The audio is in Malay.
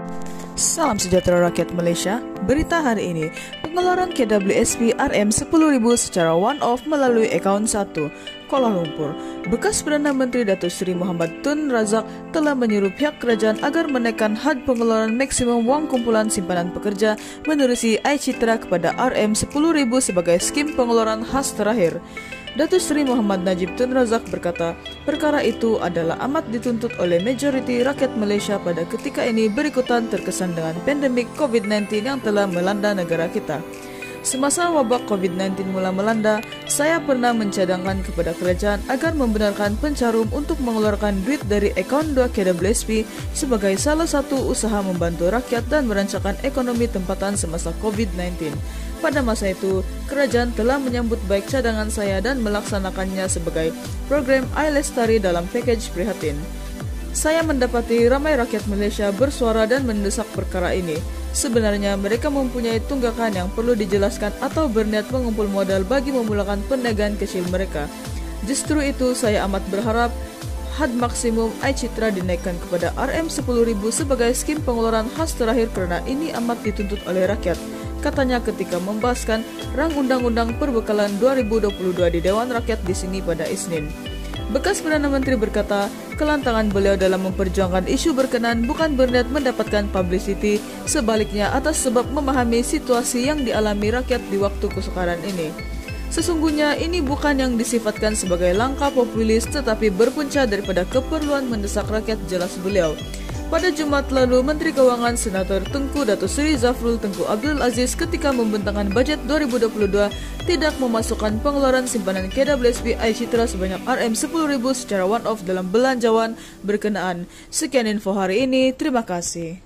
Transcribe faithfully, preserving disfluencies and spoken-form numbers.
Salam sejahtera rakyat Malaysia. Berita hari ini, pengeluaran K W S P R M sepuluh ribu secara one-off melalui akaun satu, Kuala Lumpur. Bekas Perdana Menteri Datuk Seri Mohamad Tun Razak telah menyuruh pihak kerajaan agar menaikkan had pengeluaran maksimum wang kumpulan simpanan pekerja menerusi iCitra kepada R M sepuluh ribu sebagai skim pengeluaran khas terakhir. Datuk Seri Mohamad Najib Tun Razak berkata, perkara itu adalah amat dituntut oleh majoriti rakyat Malaysia pada ketika ini berikutan terkesan dengan pandemik COVID sembilan belas yang telah melanda negara kita. Semasa wabak COVID sembilan belas mula melanda, saya pernah mencadangkan kepada kerajaan agar membenarkan pencarum untuk mengeluarkan duit dari akaun dua K W S P sebagai salah satu usaha membantu rakyat dan merancangkan ekonomi tempatan semasa COVID sembilan belas. Pada masa itu, kerajaan telah menyambut baik cadangan saya dan melaksanakannya sebagai program iLestari dalam pakej prihatin. Saya mendapati ramai rakyat Malaysia bersuara dan mendesak perkara ini. Sebenarnya mereka mempunyai tunggakan yang perlu dijelaskan atau berniat mengumpul modal bagi memulakan perniagaan kecil mereka. Justru itu saya amat berharap had maksimum iCitra dinaikkan kepada R M sepuluh ribu sebagai skim pengeluaran khas terakhir kerana ini amat dituntut oleh rakyat, katanya ketika membahaskan rang undang-undang perbekalan dua ribu dua puluh dua di Dewan Rakyat di sini pada Isnin. Bekas Perdana Menteri berkata, kelantangan beliau dalam memperjuangkan isu berkenan bukan berniat mendapatkan publicity, sebaliknya atas sebab memahami situasi yang dialami rakyat di waktu kesukaran ini. Sesungguhnya ini bukan yang disifatkan sebagai langkah populis tetapi berpunca daripada keperluan mendesak rakyat, jelas beliau. Pada Jumaat lalu, Menteri Kewangan Senator Tengku Datuk Seri Zafrul Tengku Abdul Aziz ketika membentangkan bajet dua ribu dua puluh dua tidak memasukkan pengeluaran simpanan K W S P iCitra sebanyak R M sepuluh ribu secara one-off dalam belanjawan berkenaan. Sekian info hari ini, terima kasih.